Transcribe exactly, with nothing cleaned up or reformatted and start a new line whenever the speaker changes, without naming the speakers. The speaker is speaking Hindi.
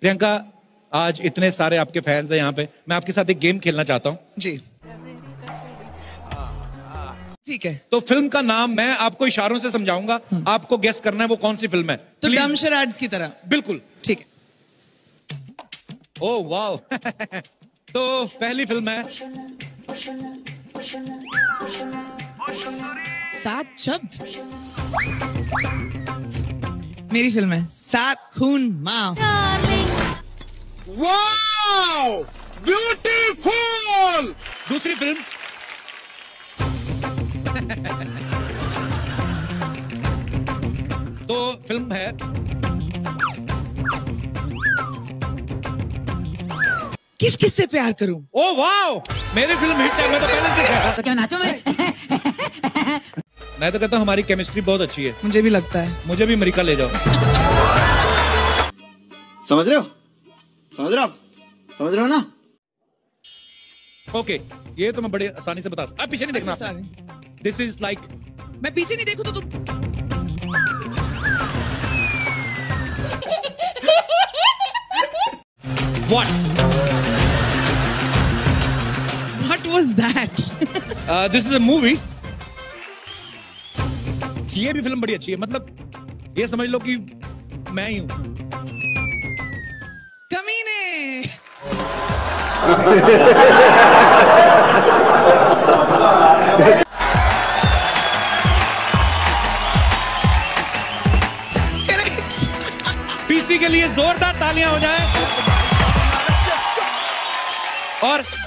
प्रियंका, आज इतने सारे आपके फैंस हैं यहाँ पे, मैं आपके साथ एक गेम खेलना चाहता हूँ।
जी ठीक है।
तो फिल्म का नाम मैं आपको इशारों से समझाऊंगा, आपको गेस करना है वो कौन सी फिल्म है।
तो
Please?
डम शराड्स की तरह।
बिल्कुल
ठीक है।
Oh wow. तो पहली फिल्म है
सात शब्द। मेरी फिल्म है सात खून माफ।
Wow, beautiful.
दूसरी फिल्म तो फिल्म है
किस किस से प्यार करूं।
ओ वाओ, मेरी फिल्म हिट है। मैं तो पहले से कह
तो क्या नाचो मैं?
मैं तो कहता हूँ हमारी केमिस्ट्री बहुत अच्छी है।
मुझे भी लगता है।
मुझे भी अमेरिका ले जाओ।
समझ रहे हो? समझ रहे हो आप? समझ रहे हो ना?
ओके, ये तो मैं बड़े आसानी से बता सकता। आप पीछे नहीं देखना।
अच्छा, sorry।
दिस इज लाइक,
मैं पीछे नहीं देखूं तो तुम।
What
What was that?
This is a movie. ये भी फिल्म बड़ी अच्छी है, मतलब ये समझ लो कि मैं ही हूं।
कमीने।
पीसी के लिए जोरदार तालियां हो जाए। और